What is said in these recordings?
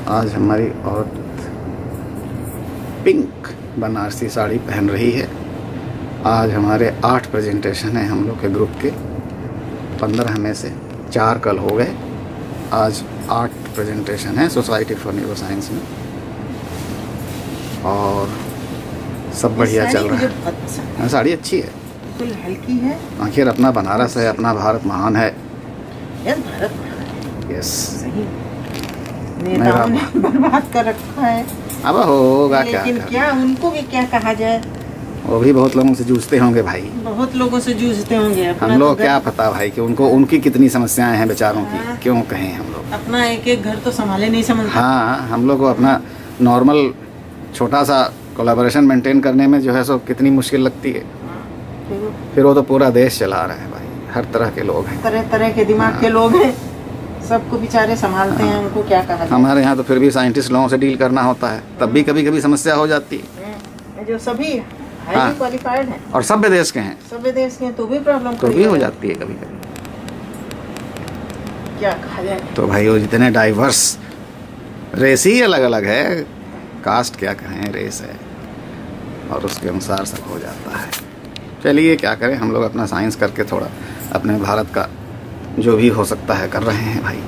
आज हमारी औरत पिंक बनारसी साड़ी पहन रही है। आज हमारे 8 प्रेजेंटेशन हैं हम लोग के ग्रुप के, 15 में से 4 कल हो गए। आज 8 प्रेजेंटेशन हैं सोसाइटी फॉर न्यूरो साइंस में, और सब बढ़िया चल रहा है। साड़ी अच्छी है, बिल्कुल हल्की है। आखिर अपना बनारस है, अपना भारत महान है। यस, नेताओं ने बर्बाद कर रखा है। अब होगा क्या, लेकिन क्या उनको भी क्या कहा जाए, वो भी बहुत लोगों से जूझते होंगे भाई, बहुत लोगों से जूझते होंगे। हम लोग क्या पता भाई कि उनको उनकी कितनी समस्याएं हैं बेचारों की। क्यों कहें हम लोग अपना एक एक घर तो संभाले नहीं समझते। हाँ, हम लोग को अपना नॉर्मल छोटा सा कोलैबोरेशन मेंटेन करने में जो है सो कितनी मुश्किल लगती है। फिर वो तो पूरा देश चला रहे हैं भाई, हर तरह के लोग हैं, तरह तरह के दिमाग के लोग हैं, सबको बेचारे संभालते हैं। उनको क्या कहा जाए। हमारे यहाँ तो फिर भी साइंटिस्ट लोगों से डील करना होता है, तब भी कभी कभी समस्या हो जाती है। जो सभी हाईली क्वालिफाइड हैं और सभ्य देश के हैं, सभ्य देश के हैं, तो भी प्रॉब्लम तो भी हो जाती है कभी कभी। क्या कहा जाए। तो भाई वो जितने डाइवर्स रेस ही अलग अलग है, कास्ट क्या कहें, रेस है, और उसके अनुसार सब हो जाता है। चलिए क्या करें, हम लोग अपना साइंस करके थोड़ा अपने भारत का जो भी हो सकता है कर रहे हैं भाई।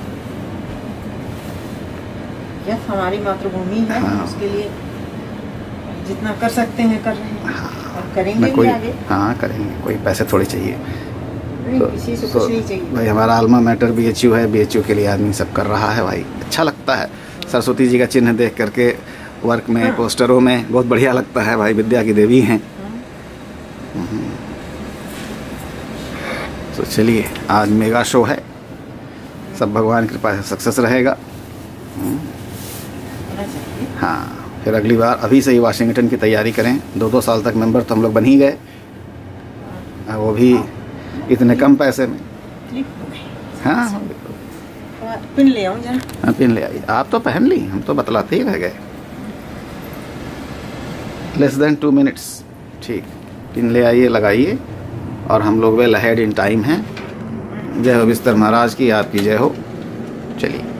यह हमारी मातृभूमि है। हाँ। उसके लिए जितना कर सकते हैं कर रहे हैं। हाँ, और करेंगे कोई भी आगे। हाँ करेंगे, कोई पैसे थोड़ी चाहिए। नहीं, किसी से कुछ नहीं चाहिए भाई हमारा आल्मा मैटर BHU है, BHU के लिए आदमी सब कर रहा है भाई, अच्छा लगता है। सरस्वती जी का चिन्ह देख करके वर्क में, पोस्टरों में बहुत बढ़िया लगता है भाई, विद्या की देवी हैं। तो चलिए, आज मेगा शो है, सब भगवान की कृपा से सक्सेस रहेगा। हाँ, फिर अगली बार अभी से ही वाशिंगटन की तैयारी करें। 2-2 साल तक मेंबर तो हम लोग बन ही गए, वो भी इतने कम पैसे में। हाँ, पिन ले आऊं जरा। हाँ, पिन ले आइए। आप तो पहन ली, हम तो बतलाते ही रह गए। <less 2 मिनट्स, ठीक। पिन ले आइए, लगाइए, और हम लोग वेल अहेड इन टाइम हैं। जय हो बिस्तर महाराज की, आपकी जय हो। चलिए।